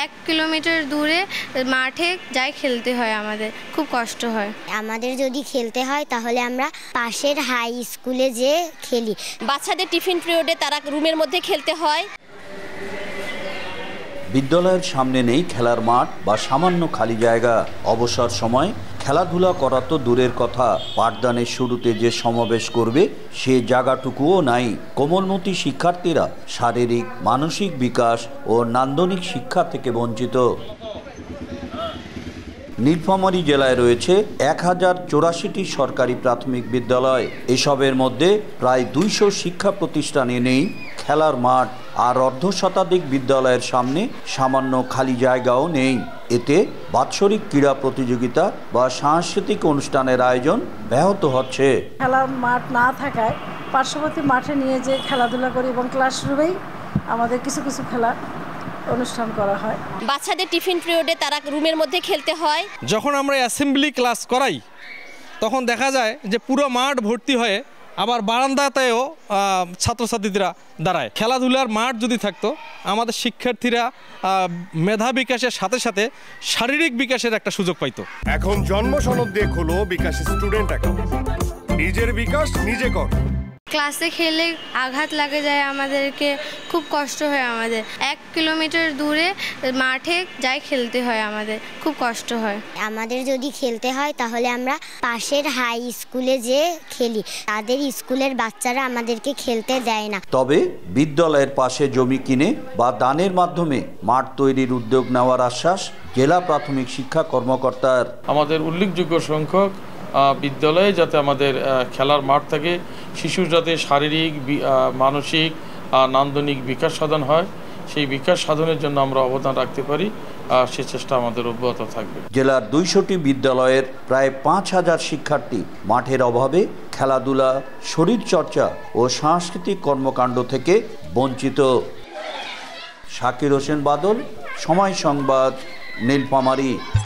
1 kilometre দূরে মাঠে যাই খেলতে হয়, আমাদের খুব কষ্ট হয়। আমাদের যদি খেলতে হয় তাহলে আমরা পাশের হাই স্কুলে যেয়ে খেলি। বাচ্চাদের টিফিন পিরিয়ডে তারা রুমের মধ্যে খেলতে হয়। বিদ্যালয়ের সামনে নেই খেলার মাঠ বা সামান্য খালি জায়গা। অবসর সময় খেলাধুলা করা তো দূরের কথা, পাঠদানের শুরুতে যে সমাবেশ করবে সে জায়গাটুকুও নাই। কোমলমতি শিক্ষার্থীরা শারীরিক মানসিক বিকাশ ও নান্দনিক শিক্ষা থেকে বঞ্চিত। নীলফামারী জেলায় রয়েছে 1084টি সরকারি প্রাথমিক বিদ্যালয়। এসবের মধ্যে প্রায় 200 শিক্ষা প্রতিষ্ঠানে নেই খেলার মাঠ, আর অর্ধশতাধিক বিদ্যালয়ের সামনে সামান্য খালি জায়গাও নেই। এতে বাৎসরিক ক্রীড়া প্রতিযোগিতা বা সাংস্কৃতিক অনুষ্ঠানের আয়োজন ব্যাহত হচ্ছে। খেলার মাঠ না থাকায় পার্শ্ববর্তী মাঠে নিয়ে যে খেলাধুলা করি এবং ক্লাসরুমেই আমাদের কিছু কিছু খেলা অনুষ্ঠান করা হয়। বাচ্চাদের টিফিন পিরিয়ডে তারা রুমের মধ্যে খেলতে হয়। যখন আমরা অ্যাসেম্বলি ক্লাস করাই তখন দেখা যায় যে পুরো মাঠ ভর্তি হয়ে আবার বারান্দাতেও ছাত্রছাত্রীরা দাঁড়ায়। খেলাধুলার মাঠ যদি থাকতো আমাদের শিক্ষার্থীরা মেধা বিকাশের সাথে সাথে শারীরিক বিকাশের একটা সুযোগ পাইতো। এখন জন্ম সনদ দিয়ে খোলো বিকাশ স্টুডেন্ট অ্যাকাউন্ট। নিজের বিকাশ নিজে কর। ক্লাসে খেলে আঘাত লাগে যায়, আমাদেরকে খুব কষ্ট হয়। আমাদের 1 কিলোমিটার দূরে মাঠে যাই খেলতে হয়, আমাদের খুব কষ্ট হয়। আমাদের যদি খেলতে হয় তাহলে আমরা পাশের হাই স্কুলে যেয়ে খেলি। তাদের স্কুলের বাচ্চারা আমাদেরকে খেলতে দেয় না। তবে বিদ্যালয়ের পাশে জমি কিনে বা দানের মাধ্যমে মাঠ তৈরির উদ্যোগ নেওয়ার আশ্বাস জেলা প্রাথমিক শিক্ষা কর্মকর্তার। আমাদের উল্লেখযোগ্য সংখ্যক বিদ্যালয়ে যাতে আমাদের খেলার মাঠ থাকে, শিশুর যাতে শারীরিক মানসিক নান্দনিক বিকাশ সাধন হয়, সেই বিকাশ সাধনের জন্য আমরা অবদান রাখতে পারি, সে চেষ্টা আমাদের অব্যাহত থাকবে। জেলার 200টি বিদ্যালয়ের প্রায় 5000 শিক্ষার্থী মাঠের অভাবে খেলাধুলা, শরীরচর্চা ও সাংস্কৃতিক কর্মকাণ্ড থেকে বঞ্চিত। শাকির হোসেন বাদল, সময় সংবাদ, নীলফামারী।